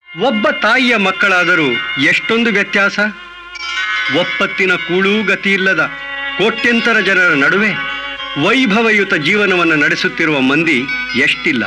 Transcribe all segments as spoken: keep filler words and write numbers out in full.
ಒಬ್ಬ ತಾಯಿಯ ಮಕ್ಕಳಾದರೂ ಎಷ್ಟೊಂದು ವ್ಯತ್ಯಾಸ. ಒಪ್ಪತ್ತಿನ ಕೂಳೂ ಗತಿಯಿಲ್ಲದ ಕೋಟ್ಯಂತರ ಜನರ ನಡುವೆ ವೈಭವಯುತ ಜೀವನವನ್ನು ನಡೆಸುತ್ತಿರುವ ಮಂದಿ ಎಷ್ಟಿಲ್ಲ.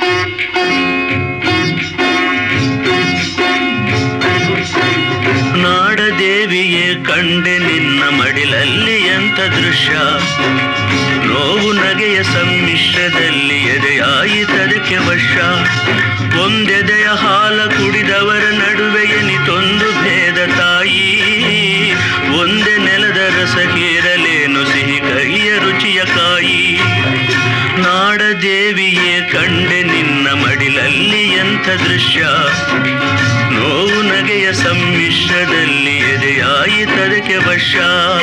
ನಾಡದೇವಿಯೇ ಕಂಡೆ ನಿನ್ನ ಮಡಿಲಲ್ಲಿ ಎಂಥ ದೃಶ್ಯ, ನೋವು ನಗೆಯ ಸಮ್ಮಿಶ್ರದಲ್ಲಿ ಎದೆಯಾಯಿತದಕ್ಕೆ ವಶ. ಒಂದೆದೆಯ ಹಾಲ ಕುಡಿದವರ ನಡುವೆ ಎನಿತೊಂದು ಭೇದ ತಾಯಿ, ಒಂದೇ ನೆಲದ ರಸ ಹೀರಲೇನು ಸಿಹಿ ಕಹಿಯ ರುಚಿಯ ಕಾಯಿ. ನಾಡದೇವಿಯೇ ಕಂಡೆ ನಿನ್ನ ಮಡಿಲಲ್ಲಿ ಎಂಥ ದೃಶ್ಯ, ನೋವು ನಗೆಯ ಸಮ್ಮಿಶ್ರದಲ್ಲಿ ಎದೆಯಾಯಿತದಕ್ಕೆ ವಶ.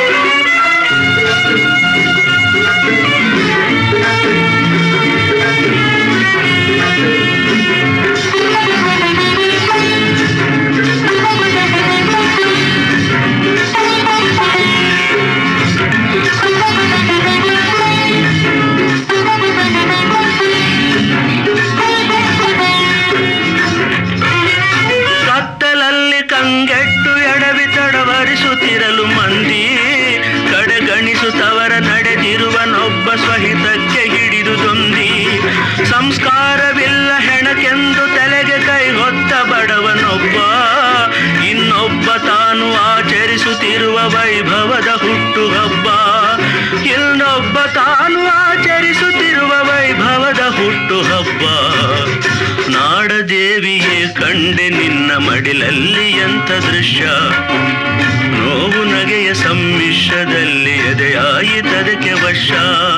ಕಂಗೆಟ್ಟು ಎಡವಿ ತಡವರಿಸುತ್ತಿರಲು ಮಂದಿ, ಕಡೆಗಣಿಸುತ್ತವರ ನಡೆದಿರುವನೊಬ್ಬ ಸ್ವಹಿತಕ್ಕೆ ಹಿಡಿದುದೊಂದಿ. ಸಂಸ್ಕಾರವಿಲ್ಲ ಹೆಣಕೆಂದು ತಲೆಗೆ ಕೈಗೊತ್ತ ಬಡವನೊಬ್ಬ, ಇನ್ನೊಬ್ಬ ತಾನು ಆಚರಿಸುತ್ತಿರುವ ವೈಭವದ ಹುಟ್ಟುಹಬ್ಬ. ಇನ್ನೊಬ್ಬ ತಾನು ಆಚರಿಸುತ್ತಿರುವ ವೈಭವದ ಹುಟ್ಟುಹಬ್ಬ. ನಾಡದೇವಿಯೇ ಕಂಡೆ ನಿನ್ನ ಮಡಿಲಲ್ಲಿ ಎಂಥ ದೃಶ್ಯ, ನೋವು ನಗೆಯ ಸಮ್ಮಿಶ್ರದಲ್ಲಿ ಎದೆಯಾಯಿತದಕ್ಕೆ ವಶ.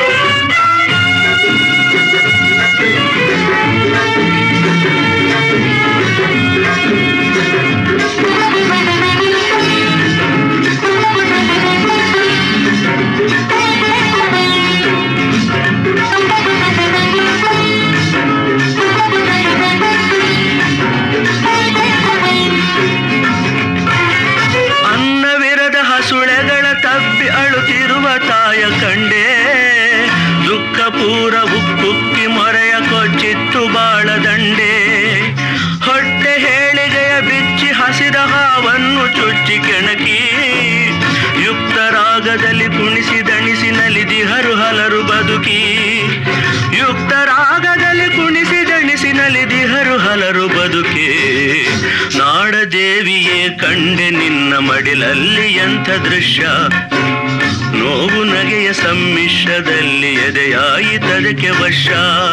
ಸುಳೆಗಳ ತಪ್ಪಿ ಅಳುತ್ತಿರುವ ತಾಯ ಕಂಡೆ, ದುಃಖ ಪೂರ ಉಕ್ಕುಕ್ಕಿ ಮೊರೆಯ ಕೊಚ್ಚಿತ್ತು ಬಾಳದಂಡೆ. ಹೊಟ್ಟೆ ಹೇಳಿಗೆಯ ಬಿಚ್ಚಿ ಹಸಿದ ಹಾವನ್ನು ಚುಚ್ಚಿ ಕೆಣಕಿ, ಯುಕ್ತರಾಗದಲ್ಲಿ ಕುಣಿಸಿ ದಣಿಸಿ ನಲಿದಿಹರು ಹಲರು ಬದುಕಿ. ಯುಕ್ತರಾಗದಲ್ಲಿ ಕುಣಿಸಿ ದಣಿಸಿ ನಲಿದಿಹರು ಹಲರು ಬದುಕಿ. ನಾಡದೇವಿಯೇ ಕಂಡೆ ನಿನ್ನ ಮಡಿಲಲ್ಲಿ ಎಂಥ ದೃಶ್ಯ, ನೋವು ನಗೆಯ ಸಮ್ಮಿಶ್ರದಲ್ಲಿ ಎದೆಯಾಯಿತದಕ್ಕೆ ವಶ.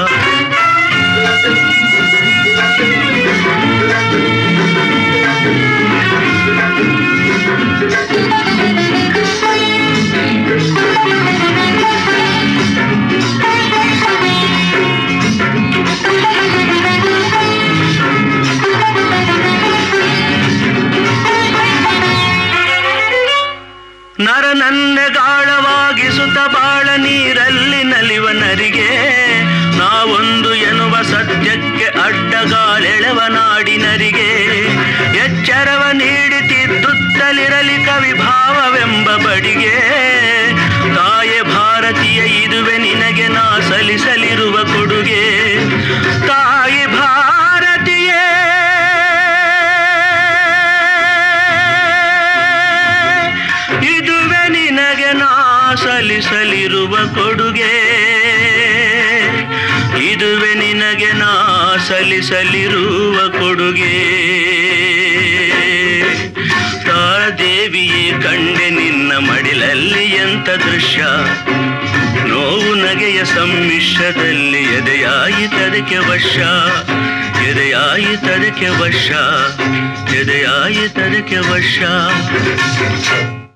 ನರನನ್ನೆಗಾಳವಾಗಿಸುತ್ತ ಬಾಳ ನೀರಲ್ಲಿ ನಲಿವ ನರಿಗೆ, ನಾವೊಂದು ಎನ್ನುವ ಸತ್ಯಕ್ಕೆ ಅಡ್ಡಗಾಲೆಳೆವ ನಾಡಿನರಿಗೆ. ಎಚ್ಚರವ ನೀಡಿ ತಿದ್ದುತ್ತಲಿರಲಿ ಕವಿಭಾವವೆಂಬ ಬಡಿಗೆ, ತಾಯೆ ಭಾರತೀಯ ಇದುವೆ ನಿನಗೆ ನಾ ಸಲ್ಲಿಸಲಿರುವ ಕೊಡುಗೆ. ತಾಯಿ ಭಾರತೀಯೇ ಇದುವೆ ನಿನಗೆ ನಾ ಸಲ್ಲಿಸಲಿರುವ ಕೊಡುಗೆ. ಇದುವೆ ನಿನಗೆ ನಾ ಸಲ್ಲಿಸಲಿರುವ ಕೊಡುಗೆ. ತಾರದೇವಿಯೇ ಕಂಡೆ ನಿನ್ನ ಮಡಿಲಲ್ಲಿ ಎಂಥ ದೃಶ್ಯ, ನೋವು ನಗೆಯ ಸಮ್ಮಿಶ್ರದಲ್ಲಿ ಎದೆಯಾಯಿತದಕ್ಕೆ ವಶ. ಎದೆಯಾಯಿತದಕ್ಕೆ ವಶ, ಎದೆಯಾಯಿತದಕ್ಕೆ ವಶ.